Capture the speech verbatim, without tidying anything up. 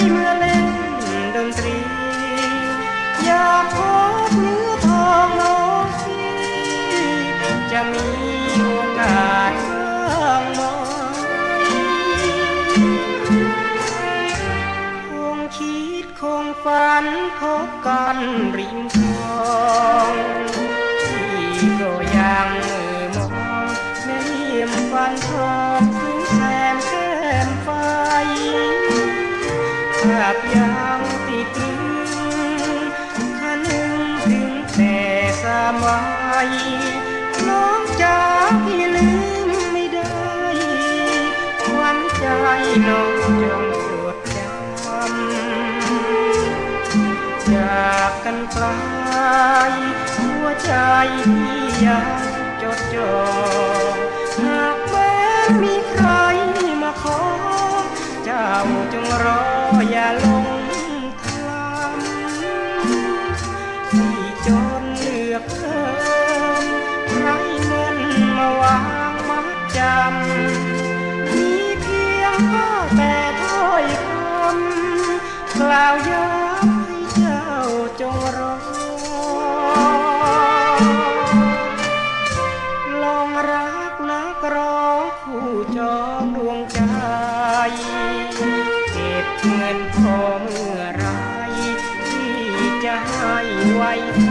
เมื่อเล่นดนตรีอยากพบเนื้อทองน้องพี่จะมีโอกาสบ้างไหมคงคิดคงฝันพบกันริมคลองที่ก็ยังมือมองแม่เยี่ยมฟันทองถึงแสมแก้มไฟภาพยังติดตรึงคะนึงถึงแต่สมัยน้องจ๋าพี่ลืมไม่ได้ควันใจน้องจงจดจำจากกันไกลหัวใจพี่ยังจดจ่อหากแม้มีใครมาขอเจ้าจงรออย่าลงทำที่จนเลือกเธอไรเงินมาวางมัดจำมีเพียงพ่อแต่ถ้อยคำกล่าวย้ำให้เจ้าจงรอลองรักนักร้องคู่จองดวงใจเก็บเงินพอเมื่อไรที่จะให้ไว้